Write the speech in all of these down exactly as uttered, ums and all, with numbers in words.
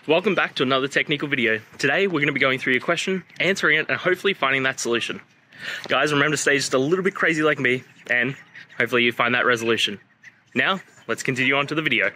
Welcome back to another technical video. Today we're going to be going through your question, answering it, and hopefully finding that solution. Guys, remember to stay just a little bit crazy like me, and hopefully you find that resolution. Now, let's continue on to the video.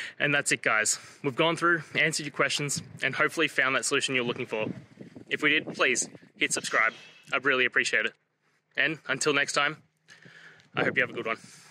And that's it, guys. We've gone through, answered your questions, and hopefully found that solution you're looking for. If we did, please hit subscribe. I'd really appreciate it. And until next time, I hope you have a good one.